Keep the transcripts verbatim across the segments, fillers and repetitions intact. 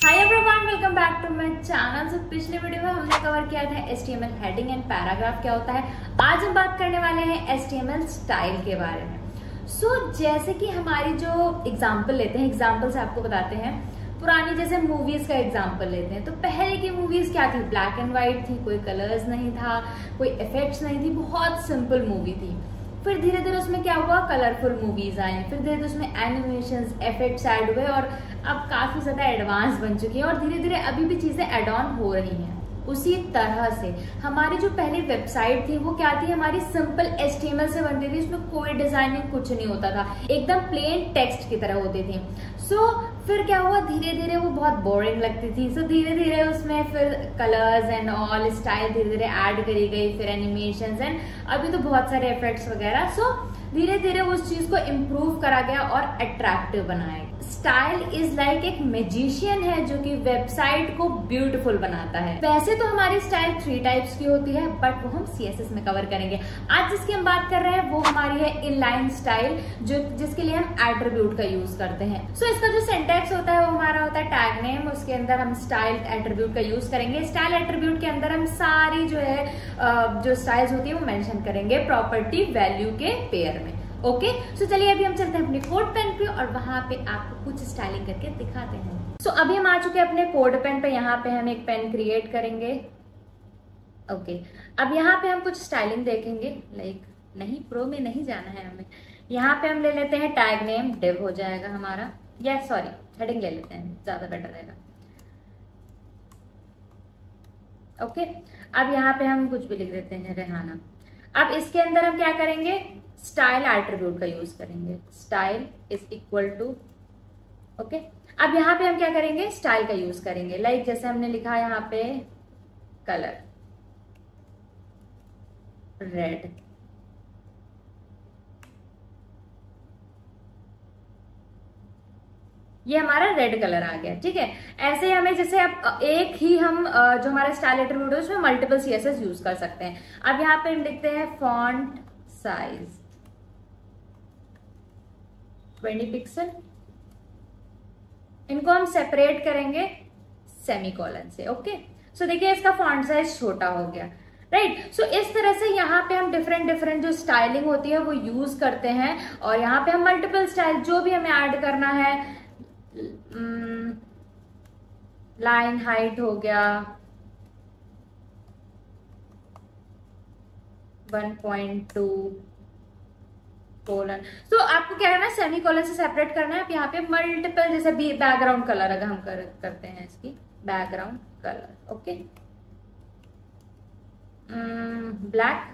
Hi everyone, welcome back to my channel. तो पिछले video में हमने कवर किया था H T M L heading and paragraph क्या होता है। आज हम बात करने वाले हैं H T M L style के बारे में। सो so, जैसे कि हमारी जो एग्जांपल लेते हैं, एग्जांपल से आपको बताते हैं, पुरानी जैसे मूवीज का एग्जांपल लेते हैं तो पहले की मूवीज क्या थी, ब्लैक एंड व्हाइट थी, कोई कलर्स नहीं था, कोई इफेक्ट्स नहीं थी, बहुत सिंपल मूवी थी। फिर धीरे धीरे उसमें क्या हुआ, कलरफुल मूवीज आई, फिर धीरे धीरे उसमें एनिमेशंस, इफेक्ट्स ऐड हुए और अब काफी ज्यादा एडवांस बन चुकी है और धीरे धीरे अभी भी चीजें एड ऑन हो रही हैं। उसी तरह से हमारी जो पहली वेबसाइट थी वो क्या थी, हमारी simple H T M L से बनती थी, उसमें कोई डिजाइनिंग कुछ नहीं होता था, एकदम प्लेन टेक्स्ट की तरह होती थी। सो so, फिर क्या हुआ, धीरे धीरे वो बहुत बोरिंग लगती थी। सो so, धीरे धीरे उसमें फिर कलर्स एंड ऑल स्टाइल धीरे धीरे ऐड करी गई, फिर एनिमेशंस एंड अभी तो बहुत सारे इफेक्ट्स वगैरह। सो so, धीरे धीरे उस चीज को इम्प्रूव करा गया और अट्रैक्टिव बनाया। स्टाइल इज लाइक एक मैजिशियन है जो कि वेबसाइट को ब्यूटीफुल बनाता है। वैसे तो हमारी स्टाइल थ्री टाइप्स की होती है, बट वो हम सी एस एस में कवर करेंगे। आज जिसकी हम बात कर रहे हैं वो हमारी है इनलाइन स्टाइल, जो जिसके लिए हम एट्रीब्यूट का यूज करते हैं। सो so, इसका जो सिंटैक्स होता है वो हमारा होता है टैग नेम, उसके अंदर हम स्टाइल एट्रीब्यूट का यूज करेंगे। स्टाइल एट्रीब्यूट के अंदर हम सारी जो है जो स्टाइल्स होती है वो मेंशन करेंगे प्रॉपर्टी वैल्यू के पेयर में। ओके सो so, चलिए अभी हम चलते हैं अपने कोड पेन पे और वहां पे आपको कुछ स्टाइलिंग करके दिखाते हैं। सो so, अभी हम आ चुके हैं अपने कोड पेन पे। यहाँ पे हम एक पेन क्रिएट करेंगे। Okay okay. अब यहाँ पे हम कुछ स्टाइलिंग देखेंगे, लाइक नहीं प्रो में नहीं जाना है हमें। यहाँ पे हम ले लेते हैं टैग नेम, डिव हो जाएगा हमारा, या सॉरी हेडिंग ले लेते हैं, ज्यादा बेटर रहेगा। Okay okay. अब यहाँ पे हम कुछ भी लिख देते हैं, रेहाना। अब इसके अंदर हम क्या करेंगे, स्टाइल एट्रीब्यूट का यूज करेंगे। Style is equal to okay. अब यहाँ पे हम क्या करेंगे, स्टाइल का यूज करेंगे, लाइक like जैसे हमने लिखा यहाँ पे कलर रेड। ये हमारा रेड कलर आ गया, ठीक है। ऐसे हमें जैसे अब एक ही हम जो हमारा स्टाइल एट्रीब्यूट है उसमें multiple C S S use कर सकते हैं। अब यहाँ पे हम लिखते हैं फॉन्ट साइज ट्वेंटी पिक्सल। इनको हम सेपरेट करेंगे सेमीकोलन से। ओके सो so, देखिए इसका फॉन्ट साइज छोटा हो गया, राइट। सो इस तरह से यहाँ पे हम डिफरेंट डिफरेंट जो स्टाइलिंग होती है वो यूज करते हैं और यहाँ पे हम मल्टीपल स्टाइल जो भी हमें ऐड करना है, लाइन हाइट हो गया वन पॉइंट टू कोलन। तो आपको क्या करना है, सेमी कोलन से सेपरेट करना है। आप यहाँ पे मल्टीपल जैसे भी बैकग्राउंड कलर अगर हम कर, करते हैं इसकी बैकग्राउंड कलर, ओके ब्लैक,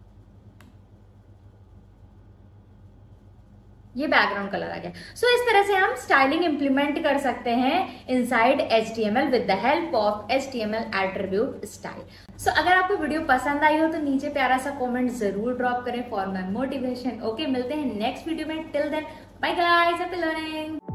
ये बैकग्राउंड कलर आ गया। सो so, इस तरह से हम स्टाइलिंग इंप्लीमेंट कर सकते हैं inside H T M L with the help of H T M L attribute style. So अगर आपको वीडियो पसंद आई हो तो नीचे प्यारा सा कमेंट जरूर ड्रॉप करें फॉर माय मोटिवेशन। ओके मिलते हैं नेक्स्ट वीडियो में। Till then bye guys, happy learning.